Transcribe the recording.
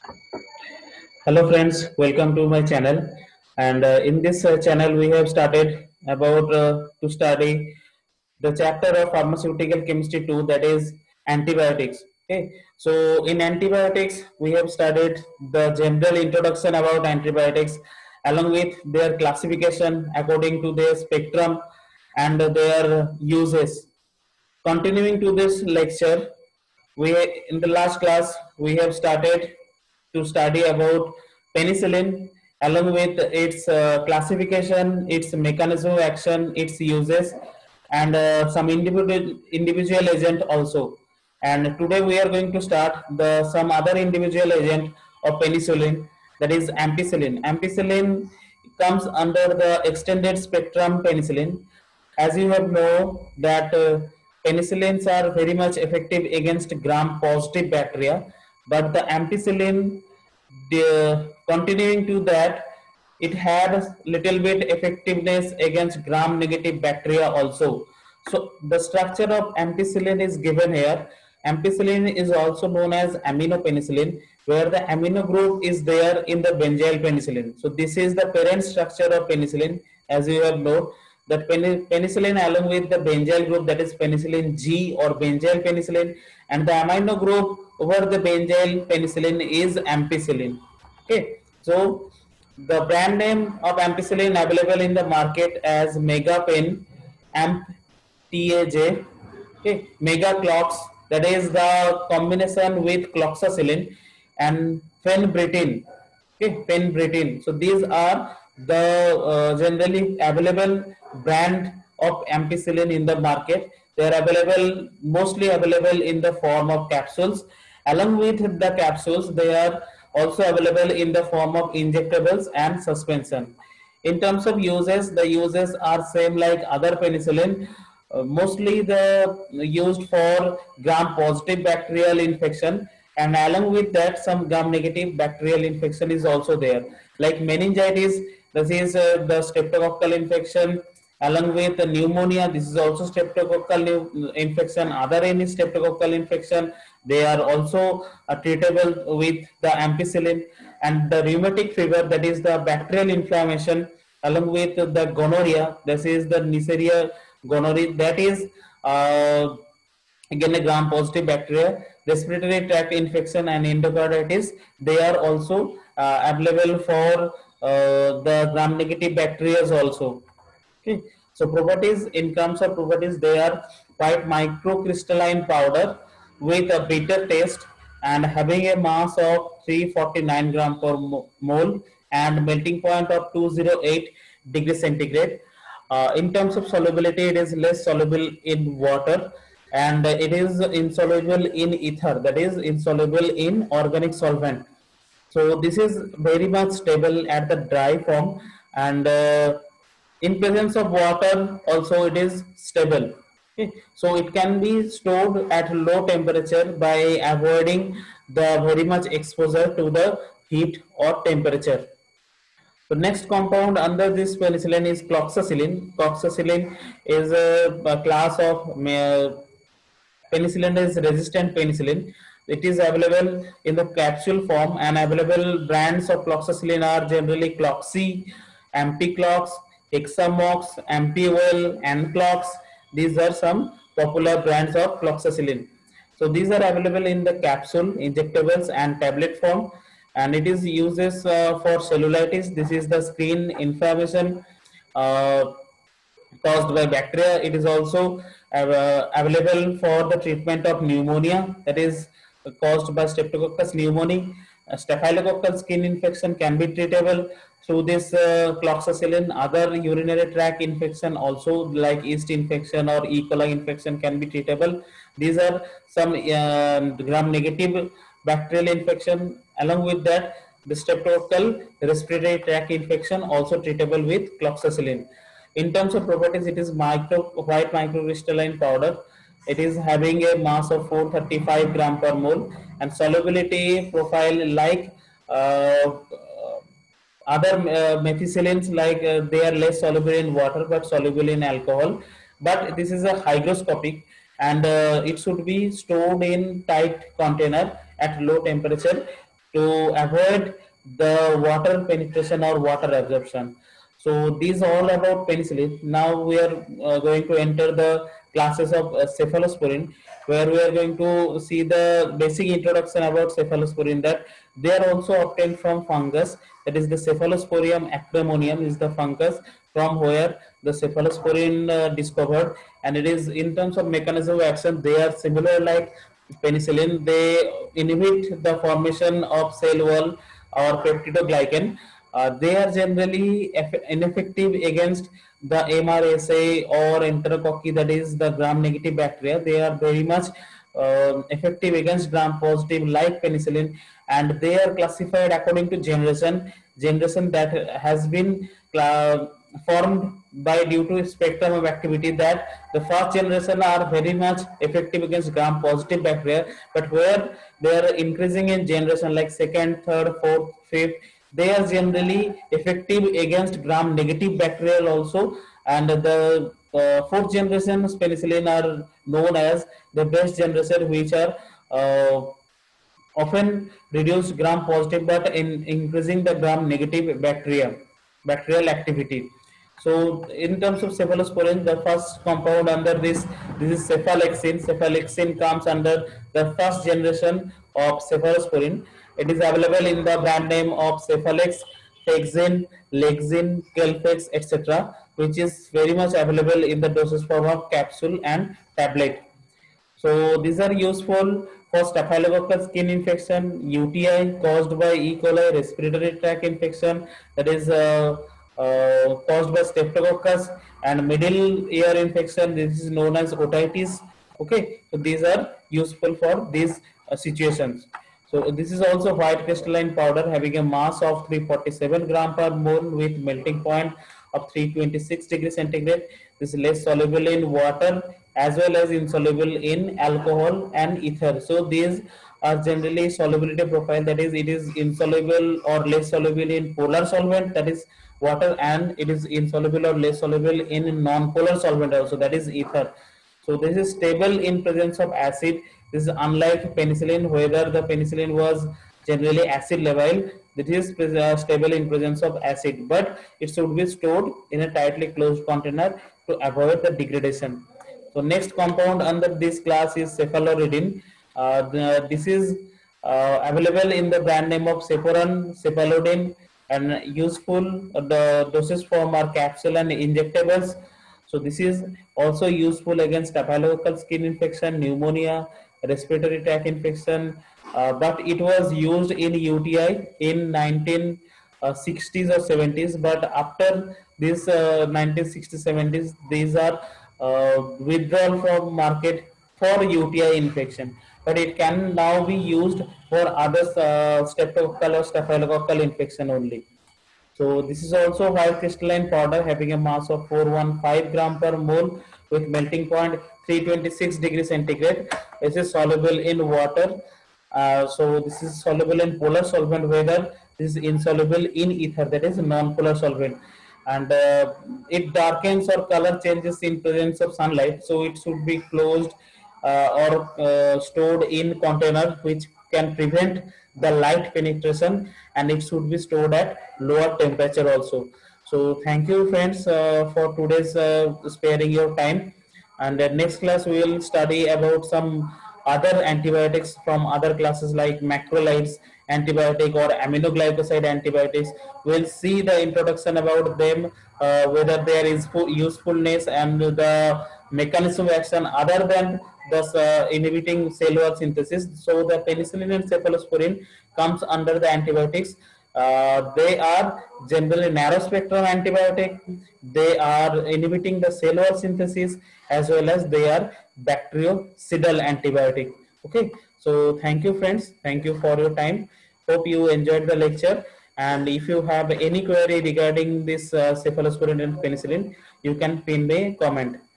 Hello friends, welcome to my channel. And in this channel, we have started about to study the chapter of pharmaceutical chemistry 2, that is antibiotics. Okay, so in antibiotics, we have studied the general introduction about antibiotics along with their classification according to their spectrum and their uses. Continuing to this lecture, we in the last class we have started to study about penicillin along with its classification, its mechanism of action, its uses, and some individual agent also. And today we are going to start the some other individual agent of penicillin, that is ampicillin. Ampicillin comes under the extended spectrum penicillin. As you have know that penicillins are very much effective against gram positive bacteria, but the ampicillin, continuing to that, it had little bit effectiveness against gram negative bacteria also. So the structure of ampicillin is given here. Ampicillin is also known as aminopenicillin, where the amino group is there in the benzyl penicillin. So this is the parent structure of penicillin, as you have known that penicillin along with the benzyl group, that is penicillin G or benzyl penicillin, and the amino group over the benzyl penicillin is ampicillin. Okay, so the brand name of ampicillin available in the market as Megapen, Amp TAJ, okay, Megaclox, that is the combination with cloxacillin and fenbritin, okay, fenbritin. So these are the generally available brand of ampicillin in the market. They are available, mostly available in the form of capsules. Along with the capsules, they are also available in the form of injectables and suspension. In terms of uses, the uses are same like other penicillin. Mostly the used for gram positive bacterial infection, and along with that some gram negative bacterial infection is also there, like meningitis. This is the streptococcal infection. Along with the pneumonia, this is also streptococcal infection. Other any streptococcal infection, they are also treatable with the ampicillin. And the rheumatic fever, that is the bacterial inflammation, along with the gonorrhea, this is the Neisseria gonorrhea, that is uh, again a gram positive bacteria. Respiratory tract infection and endocarditis, they are also available for the gram negative bacteria also. Okay, so properties, in terms of properties, they are quite microcrystalline powder with a bitter taste and having a mass of 349 gram per mole and melting point of 208 degrees centigrade. In terms of solubility, it is less soluble in water and it is insoluble in ether, that is insoluble in organic solvent. So this is very much stable at the dry form, and in presence of water also it is stable. Okay. So it can be stored at low temperature by avoiding the very much exposure to the heat or temperature. The next compound under this penicillin is cloxacillin. Cloxacillin is a class of penicillin is resistant penicillin. It is available in the capsule form, and available brands of cloxacillin are generally Cloxy, Ampiclox, Hexamox, Ampiol, Anclox. These are some popular brands of cloxacillin. So these are available in the capsule, injectables, and tablet form, and it is uses for cellulitis. This is the skin inflammation uh, caused by bacteria. It is also available for the treatment of pneumonia, that is caused by Streptococcus pneumoniae. Staphylococcal skin infection can be treatable through this cloxacillin. Other urinary tract infection also like yeast infection or E. coli infection can be treatable. These are some gram negative bacterial infection. Along with that, the streptococcal respiratory tract infection also treatable with cloxacillin. In terms of properties, it is white microcrystalline powder. It is having a mass of 435 gram per mole and solubility profile like uh, other methicillins, like they are less soluble in water but soluble in alcohol. But this is a hygroscopic, and it should be stored in tight container at low temperature. to avoid the water penetration or water absorption. So these all about penicillin. Now we are going to enter the classes of cephalosporin, where we are going to see the basic introduction about cephalosporin, that they are also obtained from fungus. That is the Cephalosporium acremonium is the fungus from where the cephalosporin discovered, and it is in terms of mechanism of action they are similar like penicillin. They inhibit the formation of cell wall or peptidoglycan. They are generally ineffective against the MRSA or enterococci, that is the gram-negative bacteria. They are very much effective against gram-positive like penicillin, and they are classified according to generation that has been formed by due to spectrum of activity. That the first generation are very much effective against gram positive bacteria, but where they are increasing in generation like second, third, fourth, fifth, they are generally effective against gram negative bacterial also. And the fourth generation penicillin are known as the best generation, which are often reduce gram positive but in increasing the gram negative bacterial activity. So in terms of cephalosporin, the first compound under this is cephalexin. Cephalexin comes under the first generation of cephalosporin. It is available in the brand name of Cephalex, Fexin, Lexin, Kelfex, etc., which is very much available in the dosage form of capsule and tablet. So these are useful for staphylococcus skin infection, UTI caused by E. coli respiratory tract infection, that is caused by streptococcus, and middle ear infection. This is known as otitis. Okay, so these are useful for these situations. So this is also white crystalline powder having a mass of 347 gram per mole with melting point of 326 degrees centigrade. This is less soluble in water as well as insoluble in alcohol and ether. So these are generally solubility profile, that is it is insoluble or less soluble in polar solvent, that is water, and it is insoluble or less soluble in non-polar solvent also, that is ether. So this is stable in presence of acid. This is unlike penicillin, whether the penicillin was generally acid level. This is stable in presence of acid, but it should be stored in a tightly closed container to avoid the degradation. So next compound under this class is cephaloridin. This is available in the brand name of Ceporan, Cephalodin, and useful. The dosage form are capsule and injectables. So this is also useful against staphylococcal skin infection, pneumonia, respiratory tract infection, but it was used in UTI in 1960s or 70s. But after this 1960s 70s, these are withdrawn from market for UTI infection. But it can now be used for other streptococcal or staphylococcal infection only. So this is also white crystalline powder having a mass of 415 gram per mole with melting point 326 degrees centigrade. This is soluble in water. So this is soluble in polar solvent, whether this is insoluble in ether, that is non-polar solvent. And it darkens or color changes in presence of sunlight. So it should be closed or stored in container which can prevent the light penetration, and it should be stored at lower temperature also. So thank you friends for today's sparing your time, and next class we will study about some other antibiotics from other classes like macrolides antibiotic or aminoglycoside antibiotics. We'll see the introduction about them, whether there is usefulness and the mechanism of action other than thus inhibiting cell wall synthesis. So the penicillin and cephalosporin comes under the antibiotics. They are generally narrow spectrum antibiotic. They are inhibiting the cell wall synthesis as well as they are bactericidal antibiotic. Okay, so thank you friends. Thank you for your time. Hope you enjoyed the lecture. And if you have any query regarding this cephalosporin and penicillin, you can pin me comment.